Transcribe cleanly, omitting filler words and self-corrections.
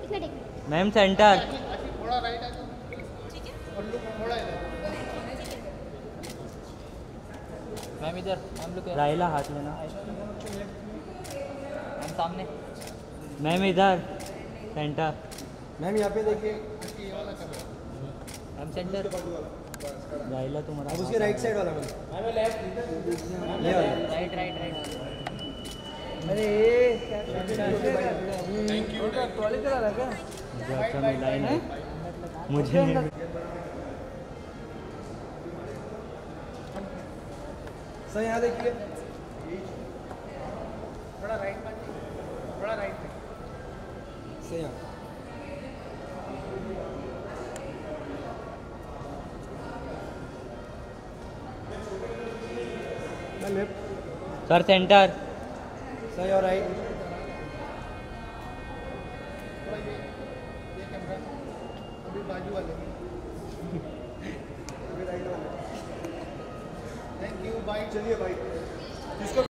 Ma'am centre. थोड़ा right आ जाओ। ठीक है और लुक थोड़ा इधर। मैम इधर मैम लुक राइला हाथ लेना। मैम सामने। मैम इधर सेंटर। मैम यहाँ पे देखिए, ये वाला कैमरा। Ma'am centre. राइला तुम्हारा अब उसके राइट साइड वाला मैम। ये वाला। Right right right. अरे थैंक यू। ट्रॉली चला रहा क्या? मुझे अच्छा मिला ही नहीं। मुझे नहीं। सर यहाँ देखिए, थोड़ा राइट में, थोड़ा राइट में। सर यहाँ ma'am left. Sir centre. Sir your right. थोड़ा ये कैमरा अभी बाजू वाले। अभी राइट वाला। Thank you bye. चलिए भाई, इसको